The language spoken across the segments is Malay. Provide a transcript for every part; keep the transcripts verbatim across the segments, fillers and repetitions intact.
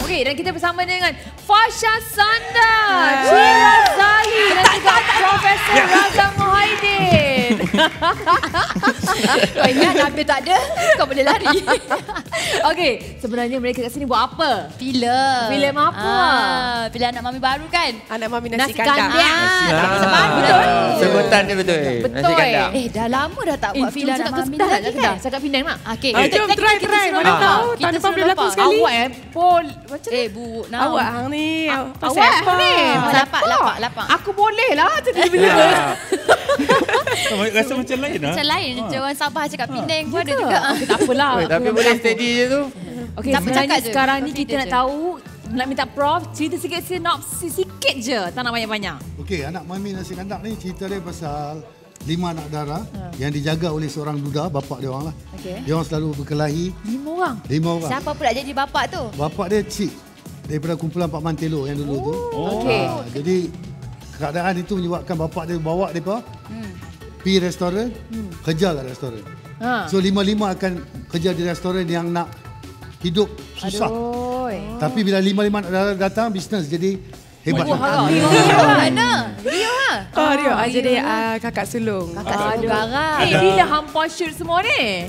Okey, dan kita bersama dengan Fasha Sanda, Cik Razali dan juga Profesor yeah. Raza Muhaiddin. Kau ingat Nabil tak ada, kau boleh lari. Okey, sebenarnya mereka kat sini buat apa? Filem. Filem apa? Ah, filem anak mami baru kan? Anak mami nasi, Nasi kandang. kandang. Ah, Betul. Sebutan dia betul. Betul. Nasi kandang. Eh, dah lama dah tak Eh, buat filem anak cakap mami kedah lagi lah kan? kedah. Cakap Penang nak? Okey, Ah, jom try try. Mana tahu tahun depan boleh berlakon sekali. Awak eh, Pol. Macam Eh, buruk now. Awak hang ni. awak apa? ni. Ah, lapak, lapak, lapak. Aku boleh lah tiba-tiba. Rasa macam lain lah. Macam lain, macam orang Sabah cakap Penang pun ada Ke? juga. Okey, tak apalah. Oi, tapi Aku boleh campur. steady je tu. Okey, Tak sebenarnya bercakap je. sekarang ni Confident kita nak je. tahu, nak minta Prof cerita sikit sinopsis sikit je, tak nak banyak-banyak. Okey, anak mami nasi kandang ni cerita dia pasal lima anak dara ha. yang dijaga oleh seorang duda, bapak dia orang lah. Okey. Dia orang selalu berkelahi, Lima orang. lima orang. Siapa pula jadi bapak tu? Bapak dia cik daripada kumpulan Pak Mantelo yang dulu tu. Oh. Okey. Ha, jadi keadaan itu menyebabkan bapak dia bawa mereka hmm. pergi restoran, hmm. kerja kat restoran. Ha. So lima-lima akan kerja di restoran yang nak hidup susah. Aduh. Tapi bila lima-lima anak datang, bisnes jadi hebat. Wah, harap. Rio mana? Rio lah. Oh, dia ah, jadi uh, kakak sulung. Kakak sulung garang. Eh, bila hampa shoot semua ni?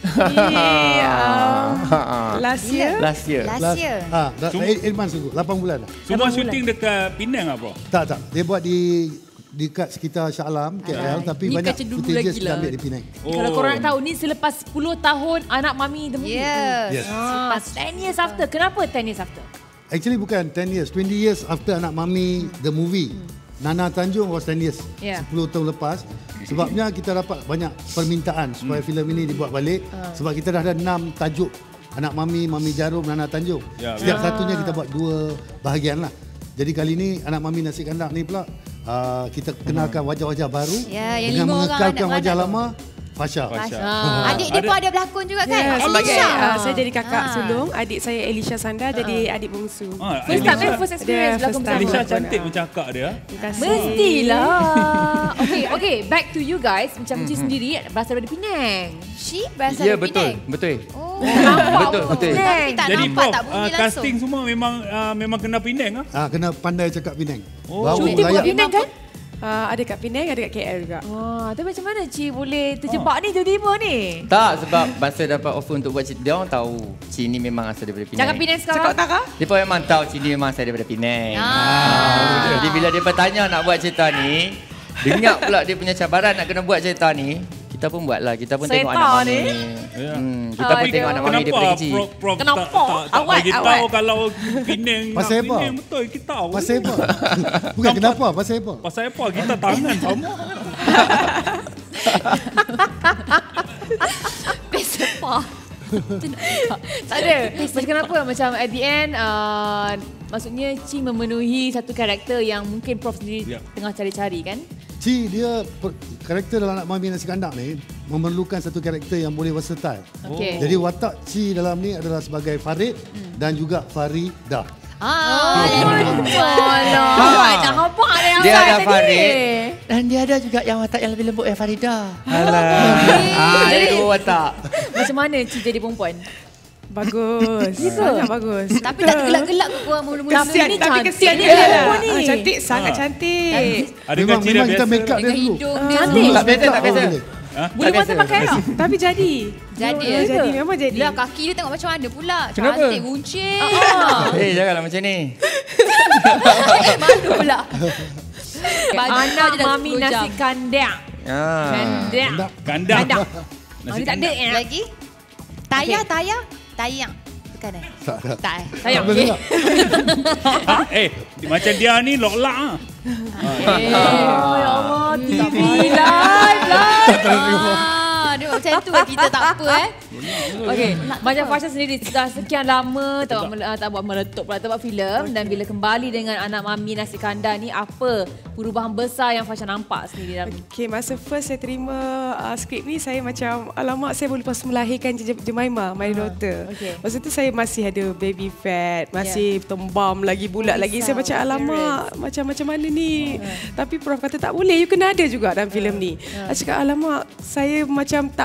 Yeah. Last year. Last year. Last year. Ha, dah, Ilman sungguh, lapan bulan dah. Semua syuting dekat Penang lah bro? Tak, tak. Dia buat di dekat sekitar Shah Alam, K L, tapi Ni banyak kacau dulu footage lagi kita lah. ambil di Penang. Oh. Kalau korang nak tahu, ni selepas sepuluh tahun anak mami the movie. Yes. Yes. Ah, ten years after. Kenapa ten years after? Actually bukan ten years, twenty years after anak mami the movie. Nana Tanjung was ten years, Yeah. sepuluh tahun lepas. Sebabnya kita dapat banyak permintaan supaya filem ini dibuat balik. Sebab kita dah ada enam tajuk. Anak mami, Mami Jarum, Nana Tanjung. Ya, Setiap ya. satunya kita buat dua bahagian lah. Jadi kali ini anak mami nasi kandang ni pula uh, kita kenalkan wajah-wajah baru Ya, yang dengan lima orang mengekalkan anak wajah beranak lama Fasha. Fasha. Ah. Adik dia pun ada berlakon juga kan? Ya, sebagai Elisha. uh, saya jadi kakak Ah. sulung, adik saya Elisha Sanda jadi adik bungsu. Ah, First time, Elisha- eh? First experience Dia berlakon first time. bersama. Elisha Betul. cantik macam akak dia. Terima kasih. Mestilah. Okay, okay. Back to you guys. Macam Cik sendiri berasal dari Penang. She berasal Ya, dari betul. Penang. Betul. Oh. Nampak Betul, pun betul. Penang. Tapi tak Jadi nampak, Prof, tak bunyi uh, langsung. casting semua memang uh, memang kena Penang ah. Ah, kena pandai cakap Penang. Oh. Baru Shooting layak. kat Penang kan? Uh, ada kat Penang, ada kat K L juga. Wah, tapi macam mana Cik boleh terjebak ni tiba-tiba ni? Tak, sebab masa dapat offer untuk buat cerita, dia orang tahu Cik ni memang asal daripada Penang. Cakap Penang sekarang. Cakap utara? Dia pun memang tahu Cik ni memang asal daripada Penang. Ah. Ah. Jadi bila dia bertanya nak buat cerita ni, dengar pula dia punya cabaran nak kena buat cerita ni, kita pun buatlah. Kita pun Cerita tengok anak mami. ni? Ya. Hmm, kita pun Aduh. tengok anak mami daripada Kenapa kecil. Prof, Prof Kenapa? tak, tak, tak Awak, bagi awak. tahu kalau Penang nak Pasal apa? Penang betul kita tahu. Pasal apa? Bukan kenapa, pasal apa? Pasal apa? Kita tangan sama. Best apa? Tak ada. Macam kenapa? Macam at the end, uh, maksudnya Cik memenuhi satu karakter yang mungkin Prof sendiri Ya. tengah cari-cari kan? Ci dia per, karakter dalam anak mami nasi kandang ni memerlukan satu karakter yang boleh versatile. Okey. Jadi watak Ci dalam ni adalah sebagai Farid hmm. dan juga Faridah. Ah, yang Alah. Ah. Tak nampak ada yang Dia lain ada tadi. Farid dan dia ada juga yang watak yang lebih lembut yang Farida. Alah. Ah, dia ada dua watak. Macam mana Cik jadi perempuan? Bagus. Sangat bagus. Tapi tak gelak-gelak ke korang mula-mula? Kasihan, Ni tapi cantik kesian ni dia. perempuan ni. Ah, cantik, sangat cantik. Ada Memang, gaji dah memang kita biasa. make up dia Dengan dulu. hidung Ah. dia. Cantik. Tak biasa, tak biasa. Ha? Bulu mata biasa. pakai tak? Tapi jadi. Jadi Ya, ya? jadi, memang jadi. Lah kaki dia tengok macam mana pula. Kenapa? Cantik, runcing. Ah. Eh, janganlah macam ni. Malu pula. Baju Anak je dah mami sepuluh nasi jam. kandang. Ah. Kandang. Kandang. Kandang. Nasi Mami tak ada kandang. eh. Lagi? Tayar, tayar. Tayang. Bukan eh? Tak, tak. Tak eh? Sayang. Boleh tak? Ah, eh, macam dia ni lok-lak ah. Eh, ya Allah, T V live lah. Ah, dia macam tu kita tak apa eh. Okey, macam Fasha sendiri dah sekian lama tak buat, uh, tak buat meletup pula, tak buat filem dan bila kembali dengan anak mami nasi kandang ni, apa perubahan besar yang Fasha nampak sendiri dalam Okay, masa first saya terima uh, skrip ni, saya macam, alamak saya boleh lepas melahirkan Je- Jemimah, my daughter. okay. Masa tu saya masih ada baby fat, masih yeah. tembam lagi, bulat Oh, lagi. risau, Saya macam, alamak, macam macam mana ni? Tapi Prof kata tak boleh, you kena ada juga dalam filem ni. Saya cakap, alamak, saya macam tak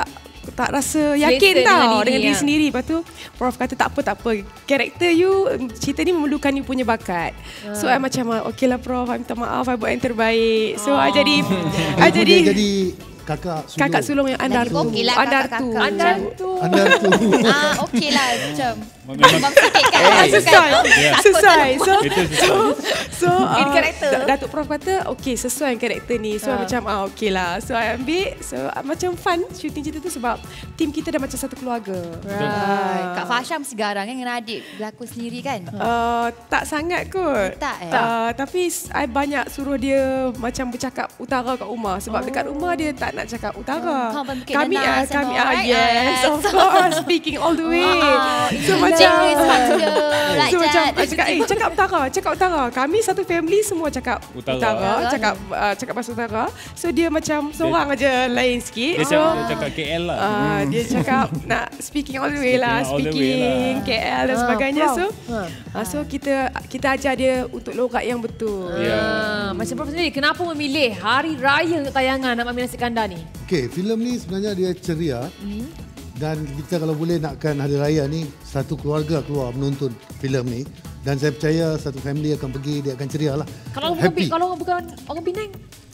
tak rasa yakin Selesa tau dengan dengan diri, diri ya. sendiri. Lepas tu Prof kata tak apa tak apa. Karakter you, cerita ni memerlukan you punya bakat. So I macam okey lah Prof, I minta maaf, I buat yang terbaik. So I jadi I Jadi jadi jadi kakak sulung. kakak sulung yang andar Lagi tu. okey lah Andar tu. kakak-kakak. Andar tu. Andar tu. Ah, okey lah macam. Memang Abang sikit kan. Eh, Takut Sesuai. kan? Ya. Takut Sesuai. tak So Itu so so In uh, karakter. Da- Datuk Prof kata okey sesuai dengan karakter ni. So I Ah. macam ah okey lah. So I ambil. So uh, macam fun shooting cerita tu sebab tim kita dah macam satu keluarga. Right. Kak Fasha mesti garang kan dengan adik berlakon sendiri kan? Uh, tak sangat kot. Tak, eh? Uh, tapi I banyak suruh dia macam bercakap utara kat rumah sebab oh. dekat rumah dia tak nak cakap utara. Oh, kau bukit kami nanas ah kami and all, ah right? yes, Ah, of course speaking all the way. Oh, so macam Cik Rizwan juga. so macam Rajat. I cakap eh cakap utara, cakap utara. Kami satu family semua cakap Utara. utara, Utara. cakap uh, cakap bahasa utara. So dia macam seorang aja lain sikit. Dia So cakap, dia cakap K L lah. Uh, dia cakap nak speaking all the way lah, Speaking all the way speaking lah. K L dan Ah, sebagainya. Prof. So, Ha. uh, so kita kita ajar dia untuk logat yang betul. Ya. Ah, macam Prof sendiri, kenapa memilih Hari Raya untuk tayangan Anak Mami Nasi Kandar ni? Okey, filem ni sebenarnya dia ceria. Mm. Dan kita kalau boleh nakkan hari raya ni satu keluarga keluar menonton filem ni, dan saya percaya satu family akan pergi, dia akan ceria lah. Kalau orang Happy. bukan, kalau orang bukan orang Penang,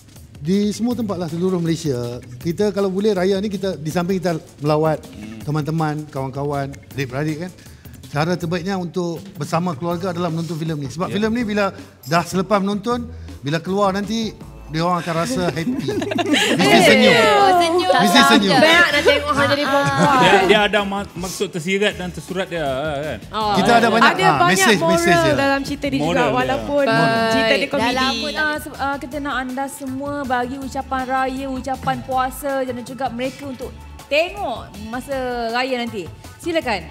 Di semua tempat lah seluruh Malaysia. Kita kalau boleh raya ni kita di samping kita melawat teman-teman, kawan-kawan, adik-beradik kan. Cara terbaiknya untuk bersama keluarga adalah menonton filem ni. Sebab yeah. filem ni bila dah selepas menonton, bila keluar nanti dia orang akan rasa happy. Mesti senyum. Oh, senyum. Mesti senyum. banyak nak tengok hang jadi perempuan. Dia, dia ada mak- maksud tersirat dan tersurat dia kan. Oh. Kita ada banyak Ada ah, banyak message moral message dia. dalam cerita ni Moral juga dia. walaupun Baik. cerita dia Dah lama komedi. tak- Uh, se- uh, kita nak anda semua bagi ucapan raya, ucapan puasa dan juga mereka untuk tengok masa raya nanti. Silakan.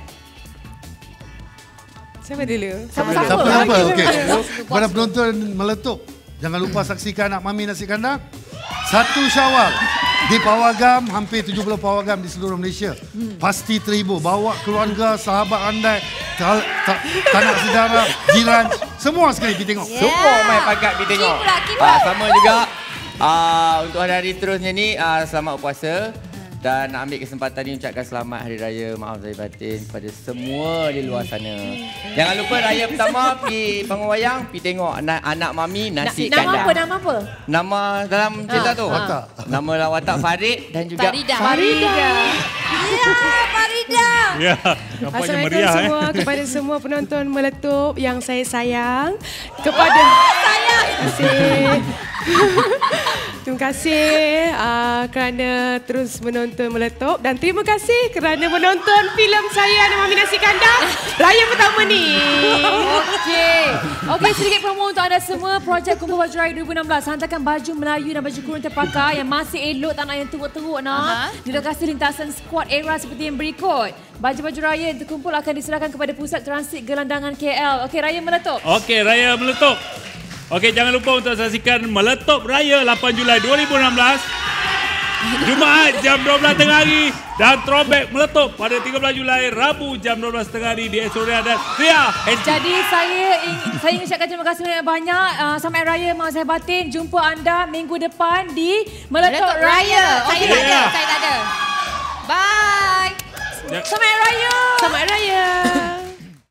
Siapa dulu? Sama-sama. Siapa-siapa? Okey. Kepada penonton meletup, jangan lupa saksikan Anak Mami Nasi Kandar. Satu Syawal di Pawagam, hampir tujuh puluh Pawagam di seluruh Malaysia. Pasti terhibur. Bawa keluarga, sahabat anda, ta- ta- tanak saudara, jiran, semua sekali pergi tengok. Yeah. Semua main pakat pergi tengok. Keep pula, keep Ah, pula. sama juga. Ah, untuk hari-hari terusnya ni, ah, selamat puasa. Dan nak ambil kesempatan ni ucapkan selamat Hari Raya Maaf Zahir Batin kepada semua di luar sana. Jangan lupa raya pertama pergi panggung wayang, pergi tengok anak, anak Mami Nasi Nama Kandar. apa? Nama apa? Nama dalam cerita Ah, tu? Watak. Nama lah watak Farid dan juga Farida. Farida. Ya, Farida. Ya, nampaknya Assalamualaikum meriah eh. semua kepada semua penonton meletup yang saya sayang. Kepada Sayang. Terima kasih. Terima kasih uh, kerana terus menonton meletup dan terima kasih kerana menonton filem saya Anak Mami Nasi Kandar raya pertama ni. Okey. Okey, sedikit promo untuk anda semua. Projek Kumpul Baju Raya dua ribu enam belas. Hantarkan baju Melayu dan baju kurung terpakai yang masih elok, tak nak yang teruk-teruk nak. Di lokasi lintasan squad era seperti yang berikut. Baju-baju raya yang terkumpul akan diserahkan kepada Pusat Transit Gelandangan K L. Okey, raya meletup. Okey, Raya Meletup. Okey, jangan lupa untuk saksikan Meletup Raya lapan Julai dua ribu enam belas. Jumaat jam dua belas tengah hari dan Throwback Meletup pada tiga belas Julai Rabu jam dua belas tengah hari di Esoria dan Ria. Jadi saya ing- saya ingin ucapkan terima kasih banyak-banyak. Uh, sampai Raya Mak Zahir Batin. Jumpa anda minggu depan di Meletup, Meletup Raya. Raya. Saya Okey. tak ada, Ya. saya tak ada. Bye. Selamat Raya. Selamat raya.